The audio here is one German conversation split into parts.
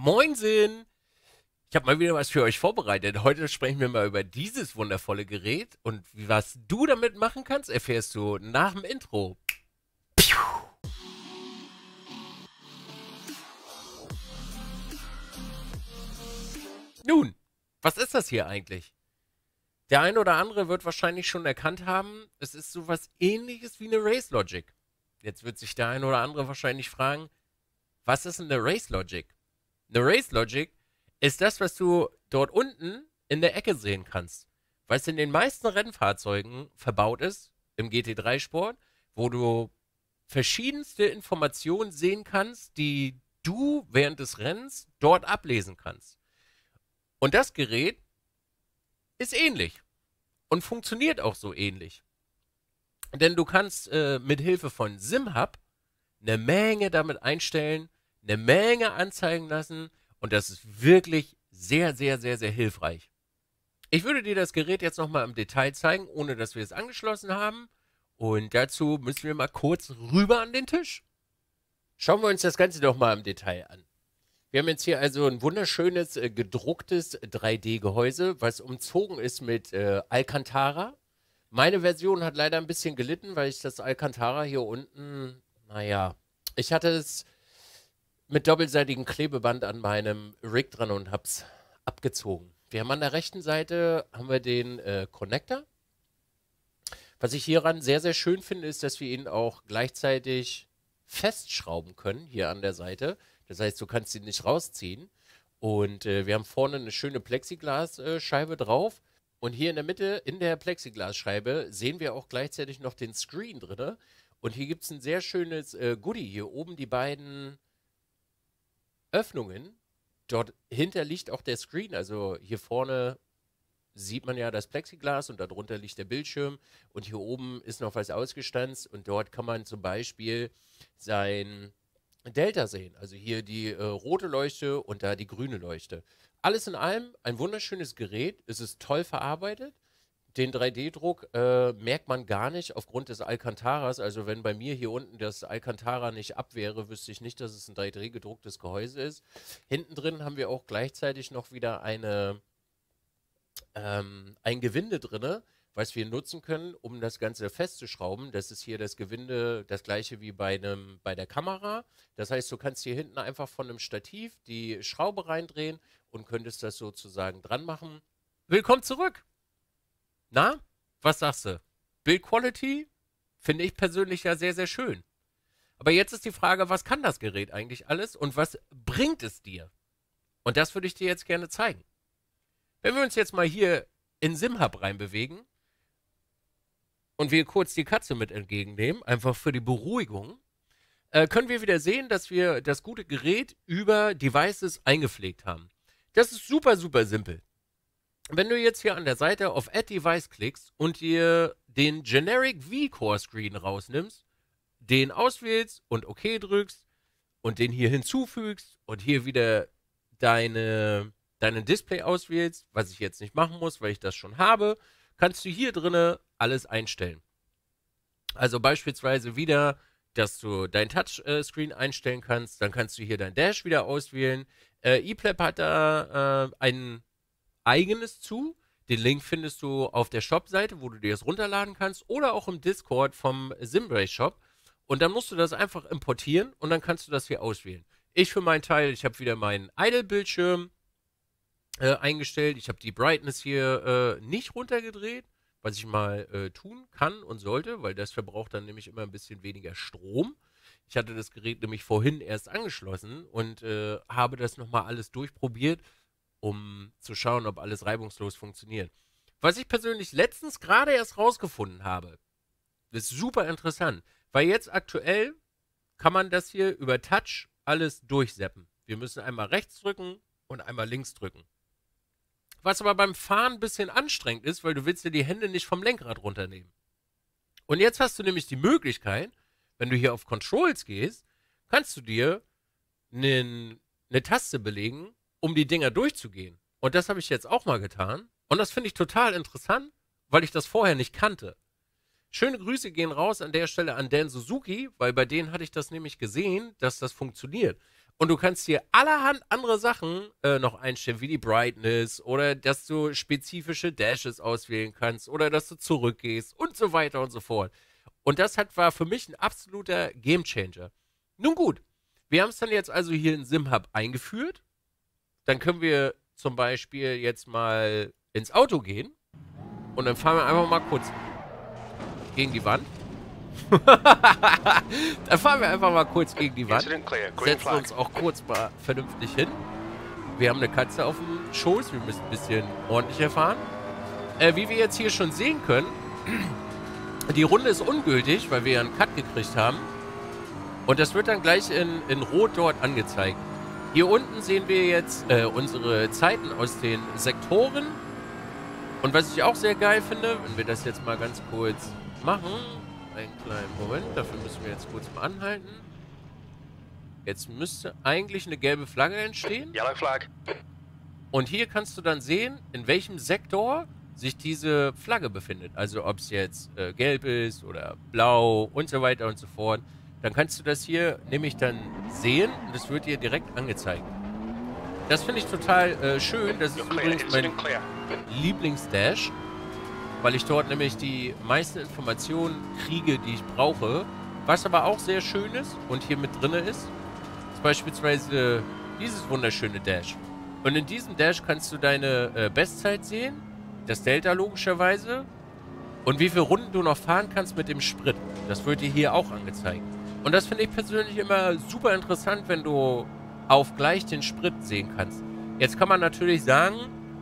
Moinsen! Ich habe mal wieder was für euch vorbereitet. Heute sprechen wir mal über dieses wundervolle Gerät und was du damit machen kannst, erfährst du nach dem Intro. Nun, was ist das hier eigentlich? Der eine oder andere wird wahrscheinlich schon erkannt haben, es ist sowas ähnliches wie eine Race Logic. Jetzt wird sich der eine oder andere wahrscheinlich fragen, was ist denn eine Race Logic? Eine Race Logic ist das, was du dort unten in der Ecke sehen kannst. Was in den meisten Rennfahrzeugen verbaut ist, im GT3 Sport, wo du verschiedenste Informationen sehen kannst, die du während des Rennens dort ablesen kannst. Und das Gerät ist ähnlich und funktioniert auch so ähnlich. Denn du kannst mit Hilfe von SimHub eine Menge damit einstellen, eine Menge anzeigen lassen und das ist wirklich sehr, sehr, sehr, sehr hilfreich. Ich würde dir das Gerät jetzt nochmal im Detail zeigen, ohne dass wir es angeschlossen haben. Und dazu müssen wir mal kurz rüber an den Tisch. Schauen wir uns das Ganze doch mal im Detail an. Wir haben jetzt hier also ein wunderschönes gedrucktes 3D-Gehäuse, was umzogen ist mit Alcantara. Meine Version hat leider ein bisschen gelitten, weil ich das Alcantara hier unten, naja, ich hatte es mit doppelseitigem Klebeband an meinem Rig dran und hab's abgezogen. Wir haben an der rechten Seite haben wir den Connector. Was ich hieran sehr, sehr schön finde, ist, dass wir ihn auch gleichzeitig festschrauben können, hier an der Seite. Das heißt, du kannst ihn nicht rausziehen. Und wir haben vorne eine schöne Plexiglasscheibe drauf. Und hier in der Mitte, in der Plexiglasscheibe, sehen wir auch gleichzeitig noch den Screen drin. Und hier gibt es ein sehr schönes Goodie. Hier oben die beiden Öffnungen. Dort hinter liegt auch der Screen. Also hier vorne sieht man ja das Plexiglas und darunter liegt der Bildschirm. Und hier oben ist noch was ausgestanzt. Und dort kann man zum Beispiel sein Delta sehen. Also hier die rote Leuchte und da die grüne Leuchte. Alles in allem ein wunderschönes Gerät. Es ist toll verarbeitet. Den 3D-Druck merkt man gar nicht aufgrund des Alcantaras. Also wenn bei mir hier unten das Alcantara nicht ab wäre, wüsste ich nicht, dass es ein 3D-gedrucktes Gehäuse ist. Hinten drin haben wir auch gleichzeitig noch wieder ein Gewinde drin, was wir nutzen können, um das Ganze festzuschrauben. Das ist hier das Gewinde, das gleiche wie bei der Kamera. Das heißt, du kannst hier hinten einfach von einem Stativ die Schraube reindrehen und könntest das sozusagen dran machen. Willkommen zurück! Na, was sagst du? Build Quality finde ich persönlich ja sehr, sehr schön. Aber jetzt ist die Frage, was kann das Gerät eigentlich alles und was bringt es dir? Und das würde ich dir jetzt gerne zeigen. Wenn wir uns jetzt mal hier in SimHub reinbewegen und wir kurz die Katze mit entgegennehmen, einfach für die Beruhigung, können wir wieder sehen, dass wir das gute Gerät über Devices eingepflegt haben. Das ist super, super simpel. Wenn du jetzt hier an der Seite auf Add Device klickst und dir den Generic V-Core Screen rausnimmst, den auswählst und OK drückst und den hier hinzufügst und hier wieder deinen Display auswählst, was ich jetzt nicht machen muss, weil ich das schon habe, kannst du hier drinne alles einstellen. Also beispielsweise wieder, dass du dein Touchscreen einstellen kannst, dann kannst du hier dein Dash wieder auswählen. ePleb hat da ein eigenes zu. Den Link findest du auf der Shop-Seite, wo du dir das runterladen kannst oder auch im Discord vom Simbrace Shop. Und dann musst du das einfach importieren und dann kannst du das hier auswählen. Ich für meinen Teil, ich habe wieder meinen Idle-Bildschirm eingestellt. Ich habe die Brightness hier nicht runtergedreht, was ich mal tun kann und sollte, weil das verbraucht dann nämlich immer ein bisschen weniger Strom. Ich hatte das Gerät nämlich vorhin erst angeschlossen und habe das nochmal alles durchprobiert, um zu schauen, ob alles reibungslos funktioniert. Was ich persönlich letztens gerade erst rausgefunden habe, ist super interessant, weil jetzt aktuell kann man das hier über Touch alles durchseppen. Wir müssen einmal rechts drücken und einmal links drücken. Was aber beim Fahren ein bisschen anstrengend ist, weil du willst dir die Hände nicht vom Lenkrad runternehmen. Und jetzt hast du nämlich die Möglichkeit, wenn du hier auf Controls gehst, kannst du dir eine Taste belegen, um die Dinger durchzugehen. Und das habe ich jetzt auch mal getan. Und das finde ich total interessant, weil ich das vorher nicht kannte. Schöne Grüße gehen raus an der Stelle an Dan Suzuki, weil bei denen hatte ich das nämlich gesehen, dass das funktioniert. Und du kannst hier allerhand andere Sachen noch einstellen, wie die Brightness oder dass du spezifische Dashes auswählen kannst oder dass du zurückgehst und so weiter und so fort. Und das war für mich ein absoluter Gamechanger. Nun gut, wir haben es dann jetzt also hier in SimHub eingeführt. Dann können wir zum Beispiel jetzt mal ins Auto gehen und dann fahren wir einfach mal kurz gegen die Wand. Dann fahren wir einfach mal kurz gegen die Wand, setzen uns auch kurz mal vernünftig hin. Wir haben eine Katze auf dem Schoß, wir müssen ein bisschen ordentlicher fahren. Wie wir jetzt hier schon sehen können, die Runde ist ungültig, weil wir ja einen Cut gekriegt haben. Und das wird dann gleich in Rot dort angezeigt. Hier unten sehen wir jetzt unsere Zeiten aus den Sektoren. Und was ich auch sehr geil finde, wenn wir das jetzt mal ganz kurz machen, einen kleinen Moment, dafür müssen wir jetzt kurz mal anhalten. Jetzt müsste eigentlich eine gelbe Flagge entstehen. Yellow flag. Und hier kannst du dann sehen, in welchem Sektor sich diese Flagge befindet. Also ob es jetzt gelb ist oder blau und so weiter und so fort. Dann kannst du das hier nämlich dann sehen und es wird dir direkt angezeigt. Das finde ich total schön. Das ist übrigens mein Lieblingsdash, weil ich dort nämlich die meisten Informationen kriege, die ich brauche. Was aber auch sehr schön ist und hier mit drin ist beispielsweise dieses wunderschöne Dash. Und in diesem Dash kannst du deine Bestzeit sehen, das Delta logischerweise und wie viele Runden du noch fahren kannst mit dem Sprit. Das wird dir hier auch angezeigt. Und das finde ich persönlich immer super interessant, wenn du auf gleich den Sprit sehen kannst. Jetzt kann man natürlich sagen,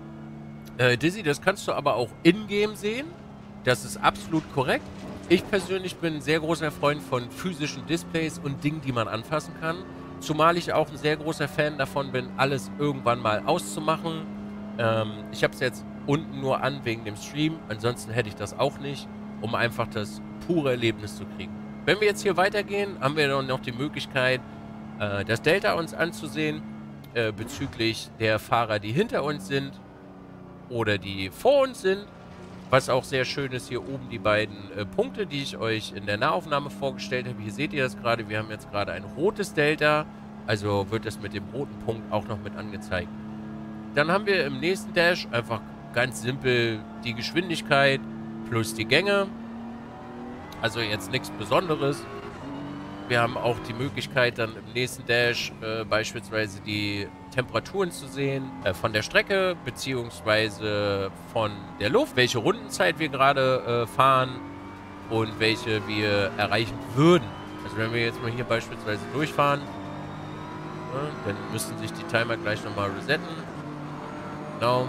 Dizzy, das kannst du aber auch in-game sehen. Das ist absolut korrekt. Ich persönlich bin ein sehr großer Freund von physischen Displays und Dingen, die man anfassen kann. Zumal ich auch ein sehr großer Fan davon bin, alles irgendwann mal auszumachen. Ich habe es jetzt unten nur an wegen dem Stream. Ansonsten hätte ich das auch nicht, um einfach das pure Erlebnis zu kriegen. Wenn wir jetzt hier weitergehen, haben wir dann noch die Möglichkeit, das Delta uns anzusehen, bezüglich der Fahrer, die hinter uns sind oder die vor uns sind. Was auch sehr schön ist, hier oben die beiden Punkte, die ich euch in der Nahaufnahme vorgestellt habe. Hier seht ihr das gerade. Wir haben jetzt gerade ein rotes Delta. Also wird das mit dem roten Punkt auch noch mit angezeigt. Dann haben wir im nächsten Dash einfach ganz simpel die Geschwindigkeit plus die Gänge. Also jetzt nichts Besonderes. Wir haben auch die Möglichkeit, dann im nächsten Dash beispielsweise die Temperaturen zu sehen von der Strecke beziehungsweise von der Luft, welche Rundenzeit wir gerade fahren und welche wir erreichen würden. Also wenn wir jetzt mal hier beispielsweise durchfahren, dann müssen sich die Timer gleich nochmal resetten. Genau.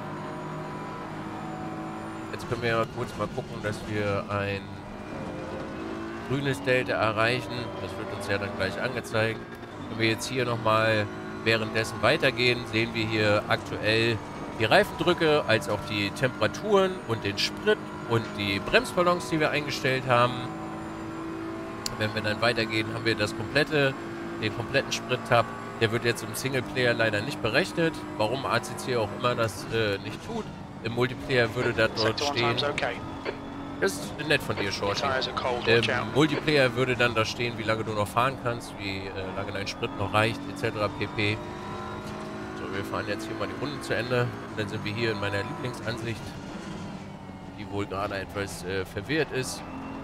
Jetzt können wir ja kurz mal gucken, dass wir ein grünes Delta erreichen. Das wird uns ja dann gleich angezeigt. Wenn wir jetzt hier nochmal währenddessen weitergehen, sehen wir hier aktuell die Reifendrücke, als auch die Temperaturen und den Sprit und die Bremsballons, die wir eingestellt haben. Wenn wir dann weitergehen, haben wir den kompletten Sprit-Tab. Der wird jetzt im Singleplayer leider nicht berechnet. Warum ACC auch immer das nicht tut. Im Multiplayer würde das dort stehen. Das ist nett von dir, Shorty. Im Multiplayer würde dann da stehen, wie lange du noch fahren kannst, wie lange dein Sprit noch reicht, etc. pp. So, wir fahren jetzt hier mal die Runde zu Ende. Und dann sind wir hier in meiner Lieblingsansicht, die wohl gerade etwas verwirrt ist.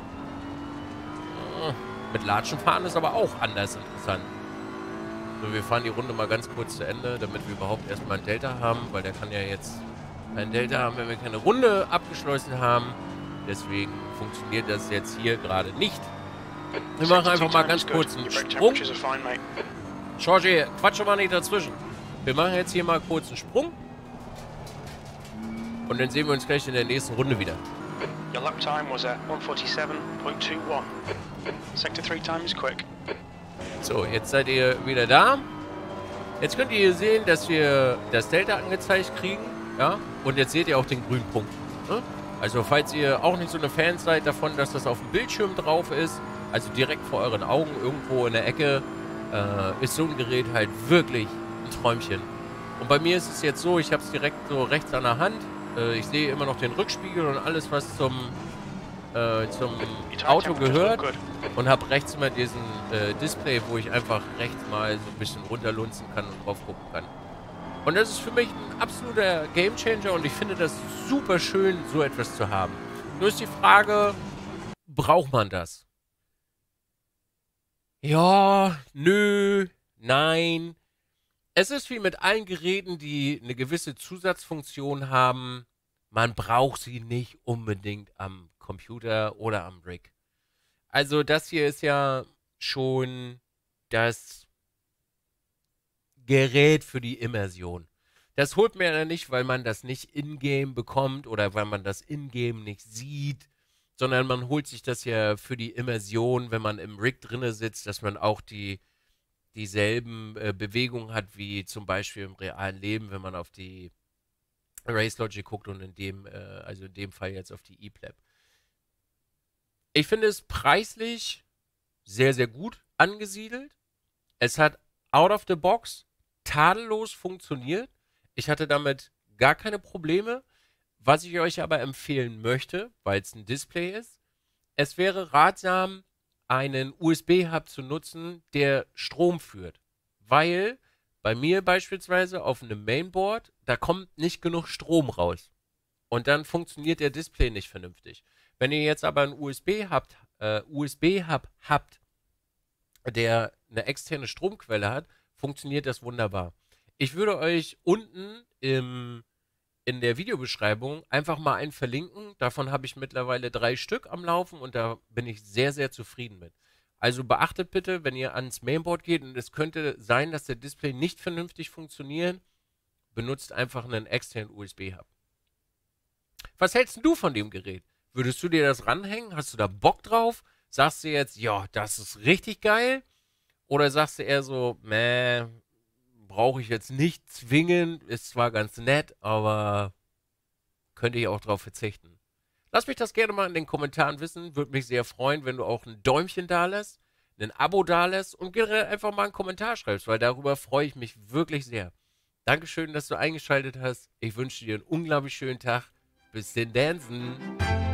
Mit Latschen fahren ist aber auch anders interessant. So, wir fahren die Runde mal ganz kurz zu Ende, damit wir überhaupt erstmal ein Delta haben, weil der kann ja jetzt kein Delta haben, wenn wir keine Runde abgeschlossen haben. Deswegen funktioniert das jetzt hier gerade nicht. Wir machen einfach mal ganz kurz einen Sprung. Georgie, quatsch mal nicht dazwischen. Wir machen jetzt hier mal kurz einen Sprung. Und dann sehen wir uns gleich in der nächsten Runde wieder. Your lap time was at 147.21. Sector 3 time is quick. So, jetzt seid ihr wieder da. Jetzt könnt ihr hier sehen, dass wir das Delta angezeigt kriegen. Ja? Und jetzt seht ihr auch den grünen Punkt. Ne? Also falls ihr auch nicht so eine Fan seid davon, dass das auf dem Bildschirm drauf ist, also direkt vor euren Augen irgendwo in der Ecke, ist so ein Gerät halt wirklich ein Träumchen. Und bei mir ist es jetzt so, ich habe es direkt so rechts an der Hand. Ich sehe immer noch den Rückspiegel und alles, was zum Auto gehört. und habe rechts immer diesen Display, wo ich einfach rechts mal so ein bisschen runterlunzen kann und drauf gucken kann. Und das ist für mich ein absoluter Gamechanger und ich finde das super schön, so etwas zu haben. Nur ist die Frage, braucht man das? Ja, nö, nein. Es ist wie mit allen Geräten, die eine gewisse Zusatzfunktion haben. Man braucht sie nicht unbedingt am Computer oder am Rig. Also das hier ist ja schon das Gerät für die Immersion. Das holt mir ja nicht, weil man das nicht in-game bekommt oder weil man das in-game nicht sieht, sondern man holt sich das ja für die Immersion, wenn man im Rig drinne sitzt, dass man auch dieselben Bewegungen hat wie zum Beispiel im realen Leben, wenn man auf die Race Logic guckt und also in dem Fall jetzt auf die E-Plab. Ich finde es preislich sehr, sehr gut angesiedelt. Es hat out of the box tadellos funktioniert. Ich hatte damit gar keine Probleme. Was ich euch aber empfehlen möchte, weil es ein Display ist, es wäre ratsam, einen USB-Hub zu nutzen, der Strom führt. Weil bei mir beispielsweise auf einem Mainboard, da kommt nicht genug Strom raus. Und dann funktioniert der Display nicht vernünftig. Wenn ihr jetzt aber einen USB-Hub habt, der eine externe Stromquelle hat, funktioniert das wunderbar. Ich würde euch unten in der Videobeschreibung einfach mal einen verlinken. Davon habe ich mittlerweile 3 Stück am Laufen und da bin ich sehr, sehr zufrieden mit. Also beachtet bitte, wenn ihr ans Mainboard geht und es könnte sein, dass der Display nicht vernünftig funktioniert, benutzt einfach einen externen USB-Hub. Was hältst du von dem Gerät? Würdest du dir das ranhängen? Hast du da Bock drauf? Sagst du jetzt, ja, das ist richtig geil? Oder sagst du eher so, brauche ich jetzt nicht zwingend, ist zwar ganz nett, aber könnte ich auch drauf verzichten. Lass mich das gerne mal in den Kommentaren wissen, würde mich sehr freuen, wenn du auch ein Däumchen da lässt, ein Abo da lässt und generell einfach mal einen Kommentar schreibst, weil darüber freue ich mich wirklich sehr. Dankeschön, dass du eingeschaltet hast. Ich wünsche dir einen unglaublich schönen Tag. Bis den Dansen.